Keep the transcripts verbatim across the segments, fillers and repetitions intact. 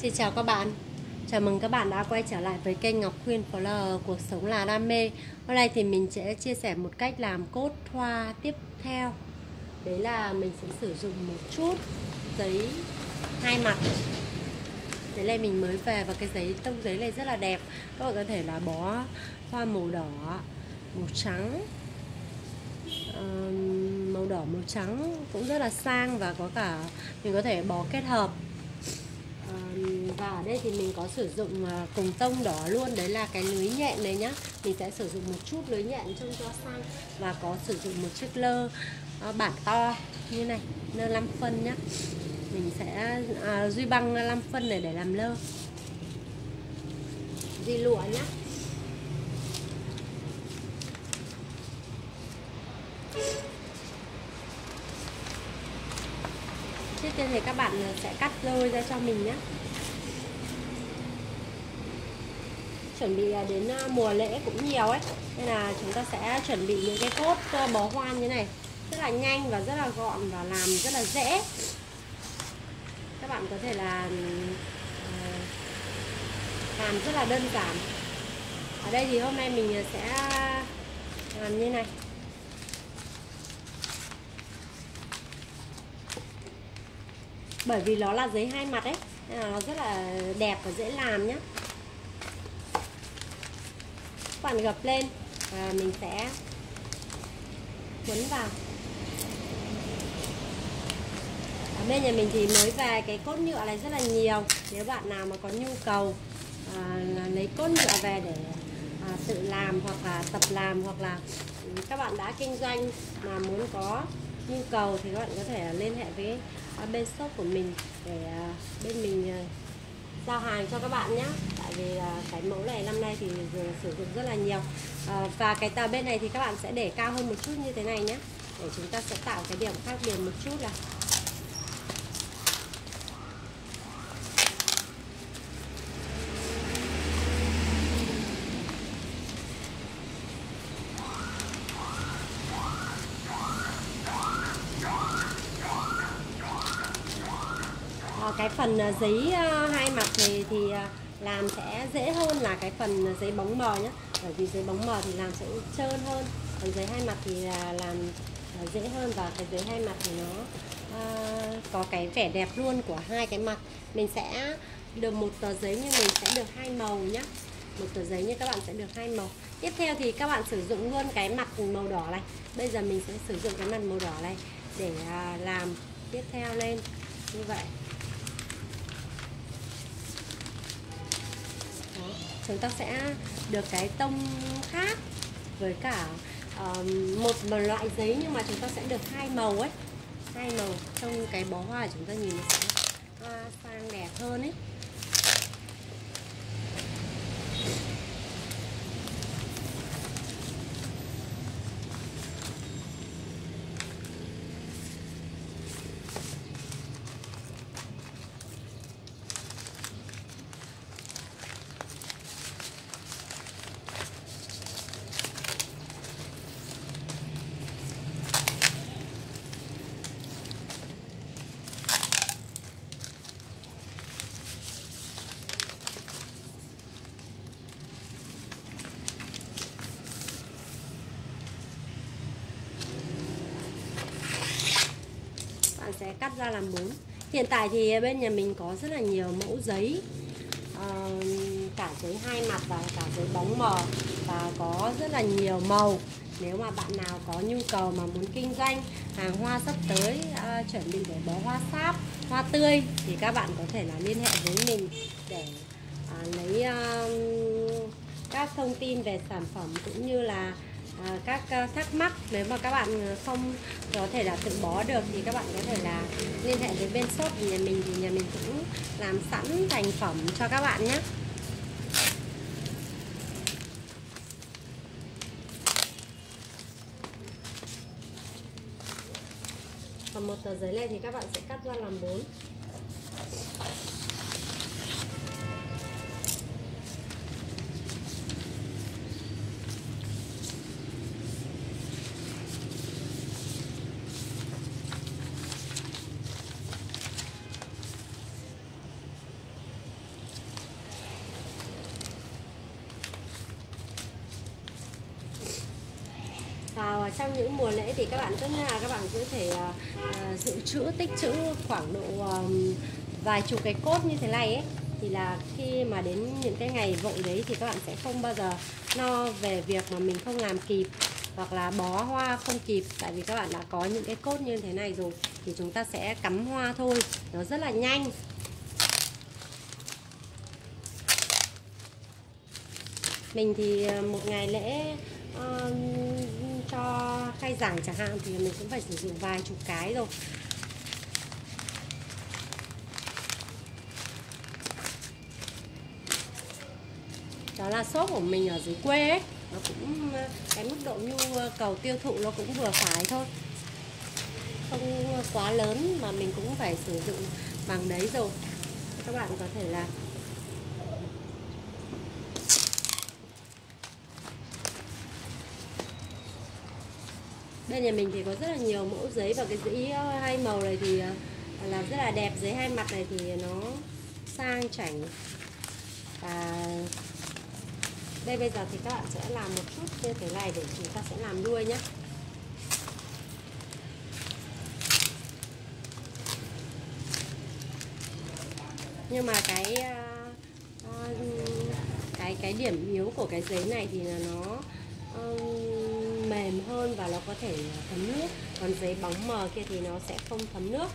Xin chào các bạn. Chào mừng các bạn đã quay trở lại với kênh Ngọc Khuyên Flower, cuộc sống là đam mê. Hôm nay thì mình sẽ chia sẻ một cách làm cốt hoa tiếp theo. Đấy là mình sẽ sử dụng một chút giấy hai mặt. Giấy này mình mới về và cái giấy tông giấy này rất là đẹp. Các bạn có thể là bó hoa màu đỏ, màu trắng, uh, màu đỏ, màu trắng cũng rất là sang, và có cả mình có thể bó kết hợp. Và ở đây thì mình có sử dụng cùng tông đỏ luôn, đấy là cái lưới nhện này nhá. Mình sẽ sử dụng một chút lưới nhện trông cho sang, và có sử dụng một chiếc lơ bản to như này, lơ năm phân nhá. Mình sẽ à, duy băng năm phân này để làm lơ, duy lụa nhá. Trước tiên thì các bạn sẽ cắt đôi ra cho mình nhé. Chuẩn bị đến mùa lễ cũng nhiều ấy, nên là chúng ta sẽ chuẩn bị những cái cốt bó hoa như này rất là nhanh và rất là gọn, và làm rất là dễ. Các bạn có thể là làm rất là đơn giản. Ở đây thì hôm nay mình sẽ làm như này. Bởi vì nó là giấy hai mặt ấy, nên là nó rất là đẹp và dễ làm nhé. Các bạn gập lên và mình sẽ quấn vào. Ở bên nhà mình thì mới về cái cốt nhựa này rất là nhiều. Nếu bạn nào mà có nhu cầu à, lấy cốt nhựa về để à, tự làm, hoặc là tập làm, hoặc là các bạn đã kinh doanh mà muốn có nhu cầu thì các bạn có thể liên hệ với à, bên shop của mình để à, bên mình à, giao hàng cho các bạn nhé. Tại vì à, cái mẫu này năm nay thì sử dụng rất là nhiều, à, và cái tờ bên này thì các bạn sẽ để cao hơn một chút như thế này nhé, để chúng ta sẽ tạo cái điểm khác biệt một chút là cái phần giấy hai mặt này thì làm sẽ dễ hơn là cái phần giấy bóng mờ nhé. Bởi vì giấy bóng mờ thì làm sẽ trơn hơn, còn giấy hai mặt thì làm dễ hơn, và cái giấy hai mặt thì nó uh, có cái vẻ đẹp luôn của hai cái mặt. Mình sẽ được một tờ giấy nhưng mình sẽ được hai màu nhé. Một tờ giấy như các bạn sẽ được hai màu. Tiếp theo thì các bạn sử dụng luôn cái mặt màu đỏ này. Bây giờ mình sẽ sử dụng cái mặt màu đỏ này để uh, làm tiếp theo lên như vậy. Đó, chúng ta sẽ được cái tông khác với cả uh, một loại giấy, nhưng mà chúng ta sẽ được hai màu ấy, hai màu trong cái bó hoa chúng ta nhìn nó sẽ uh, sang đẹp hơn ấy. Bạn sẽ cắt ra làm bốn. Hiện tại thì bên nhà mình có rất là nhiều mẫu giấy, uh, cả giấy hai mặt và cả giấy bóng mờ, và có rất là nhiều màu. Nếu mà bạn nào có nhu cầu mà muốn kinh doanh hàng hoa sắp tới, uh, chuẩn bị để bó hoa sáp, hoa tươi, thì các bạn có thể là liên hệ với mình để uh, lấy uh, các thông tin về sản phẩm, cũng như là À, các uh, thắc mắc. Nếu mà các bạn không có thể là tự bó được thì các bạn có thể là liên hệ với bên shop nhà mình, thì nhà mình cũng làm sẵn thành phẩm cho các bạn nhé. Còn một tờ giấy này thì các bạn sẽ cắt ra làm bốn. trong những mùa lễ thì các bạn tốt nhất là các bạn có thể uh, uh, dự trữ tích trữ khoảng độ um, vài chục cái cốt như thế này ấy, thì là khi mà đến những cái ngày vội đấy thì các bạn sẽ không bao giờ no về việc mà mình không làm kịp hoặc là bó hoa không kịp, tại vì các bạn đã có những cái cốt như thế này rồi thì chúng ta sẽ cắm hoa thôi, nó rất là nhanh. Mình thì một ngày lễ uh, cho khai giảng chẳng hạn thì mình cũng phải sử dụng vài chục cái rồi. Đó là shop của mình ở dưới quê ấy, nó cũng cái mức độ nhu cầu tiêu thụ nó cũng vừa phải thôi, không quá lớn mà mình cũng phải sử dụng bằng đấy rồi. Các bạn có thể là bên nhà mình thì có rất là nhiều mẫu giấy, và cái giấy hai màu này thì là rất là đẹp. Giấy hai mặt này thì nó sang chảnh. Và đây bây giờ thì các bạn sẽ làm một chút như thế này để chúng ta sẽ làm đuôi nhé. Nhưng mà cái cái cái điểm yếu của cái giấy này thì là nó um, mềm hơn và nó có thể thấm nước, còn giấy bóng mờ kia thì nó sẽ không thấm nước.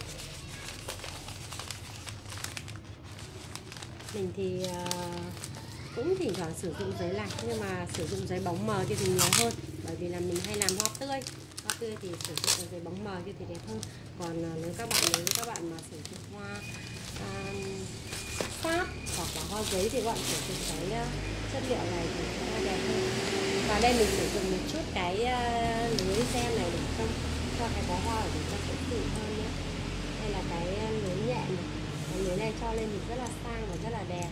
Mình thì uh, cũng thỉnh thoảng sử dụng giấy lạnh, nhưng mà sử dụng giấy bóng mờ kia thì nhiều hơn, bởi vì là mình hay làm hoa tươi. Hoa tươi thì sử dụng giấy bóng mờ kia thì đẹp hơn. Còn uh, nếu các bạn nếu các bạn mà sử dụng hoa uh, sáp hoặc là hoa giấy thì các bạn sử dụng cái uh, chất liệu này thì sẽ đẹp hơn. Và đây mình sử dụng một chút cái uh, lưới gen này để cho cho cái bó hoa của chúng ta sẽ xịn hơn nhé. Đây là cái uh, lưới nhẹ này. Cái lưới này cho lên thì rất là sang và rất là đẹp.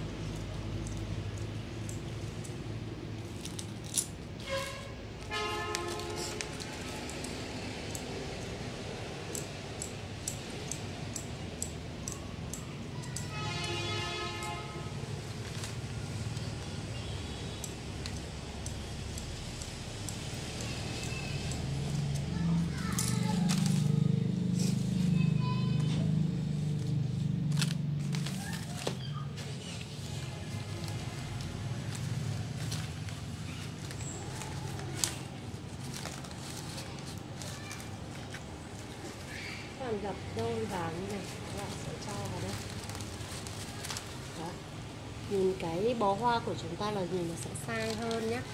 Gập đôi vào như này, các bạn sẽ cho vào đây. Đó. Nhìn cái bó hoa của chúng ta là nhìn nó sẽ sang hơn nhé.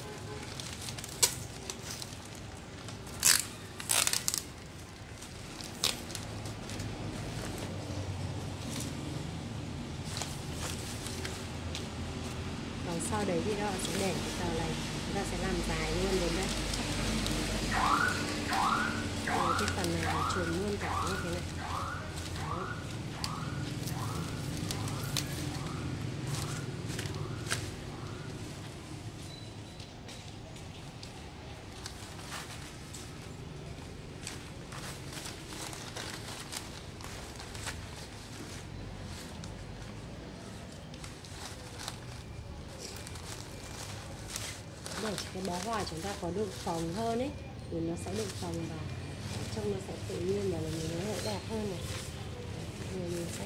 Còn sau đấy thì các bạn sẽ để cái tờ này, chúng ta sẽ làm dài luôn đến đây. Rồi cái phần này là chùm luôn cả như thế này. Đấy. Để cái bó hoa chúng ta có độ phồng hơn ấy thì nó sẽ độ phồng và trông nó sẽ tự nhiên và là mình nó sẽ đẹp hơn này. Người nhìn xem.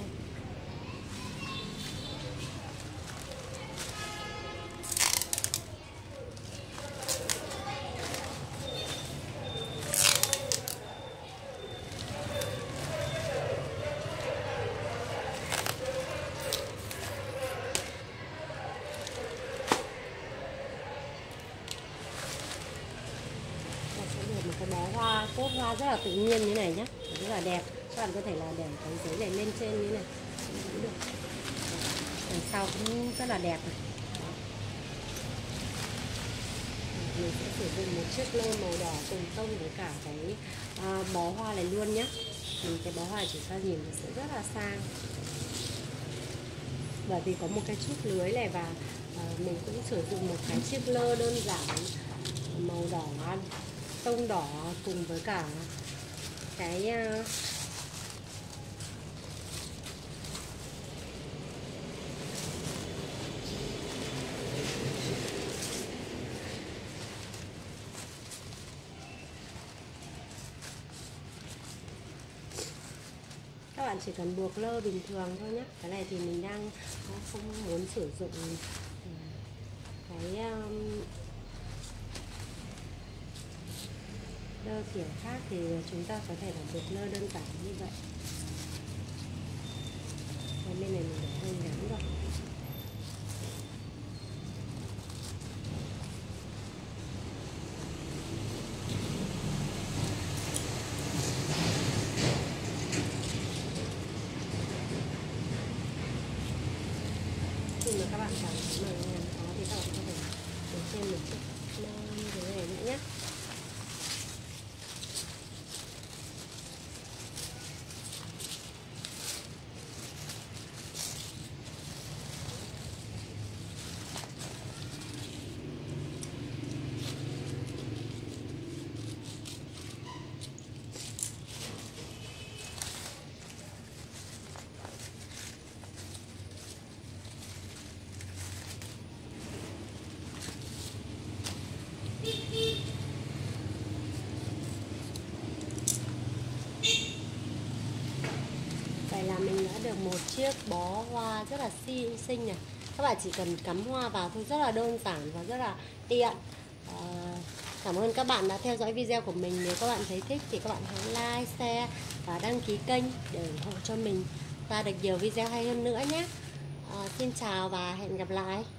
Một cái bó hoa, cốt hoa rất là tự nhiên như này nhé, rất là đẹp. Các bạn có thể là để cái giấy này lên trên như này cũng được. Đằng sau cũng rất là đẹp này. Mình sẽ sử dụng một chiếc lơ màu đỏ cùng tông với cả cái à, bó hoa này luôn nhé. Thì cái bó hoa chúng ta nhìn sẽ rất là sang, bởi vì có một cái chút lưới này, và à, mình cũng sử dụng một cái chiếc lơ đơn giản màu đỏ tông đỏ cùng với cả cái uh, bạn chỉ cần buộc lơ bình thường thôi nhé. Cái này thì mình đang không muốn sử dụng cái um, lơ kiểu khác, thì chúng ta có thể là buộc lơ đơn giản như vậy. Và bên này mình để hơi ngắn rồi. Khi mà các bạn cảm thấy mà ngắn khó thì các bạn có thể để thêm một chút cái này nữa nhé. Vậy là mình đã được một chiếc bó hoa rất là xinh xinh này. Các bạn chỉ cần cắm hoa vào thôi, rất là đơn giản và rất là tiện. à, Cảm ơn các bạn đã theo dõi video của mình. Nếu các bạn thấy thích thì các bạn hãy like, share và đăng ký kênh để ủng hộ cho mình ra được nhiều video hay hơn nữa nhé. à, Xin chào và hẹn gặp lại.